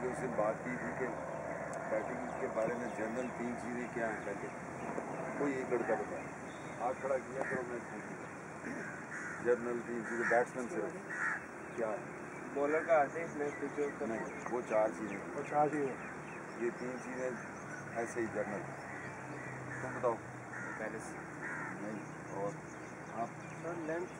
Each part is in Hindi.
क्योंकि उससे बात की थी कि बैटिंग के बारे में जनरल 3 चीज़ें क्या हैं पहले कोई एक लड़का बताए हाथ खड़ा किया तो मैं जनरल 3 चीज़ें बैट्समैन से क्या है बॉलर का आते नहीं वो 4 चीज़ें ये 3 चीज़ें ऐसे ही जनरल तुम बताओ पहले से नहीं और आप सर लेंथ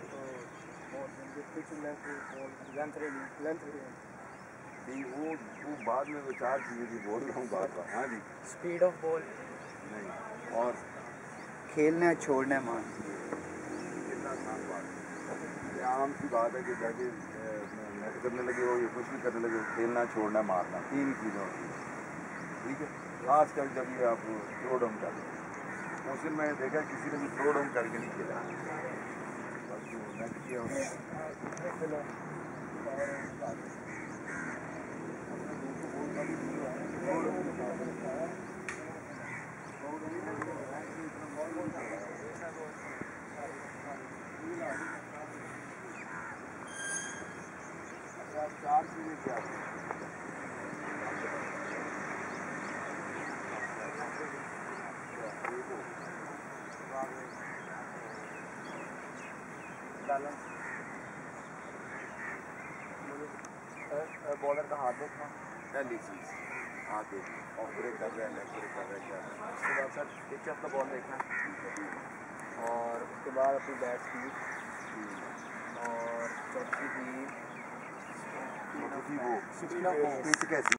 वो बाद में वो 4 चीज़ें भी बोल रहा हूँ बार बार। हाँ जी स्पीड ऑफ बॉल नहीं और खेलना छोड़ना मान कितना आसान बात है आम सी बात है कि जाके नेट करने लगे हो या कुछ भी करने लगे हो खेलना छोड़ना मारना 3 ही चीज़ें होती हैं ठीक है खास कर जब ये आप थ्रो डाउन करते हैं उस दिन मैंने देखा किसी ने भी थ्रो डाउन करके नहीं खेला बस वो नेट किया चार चीज़ें क्या बॉलर का हाथ देखना पहली चीज़ हाथ देखना ऑफ ब्रेक कर रहा है लेग ब्रेक कर रहा है क्या उसके बाद sir pitch of the ball देखना और उसके बाद अपनी बैट स्पीड और चौथी थी वो पिच कैसी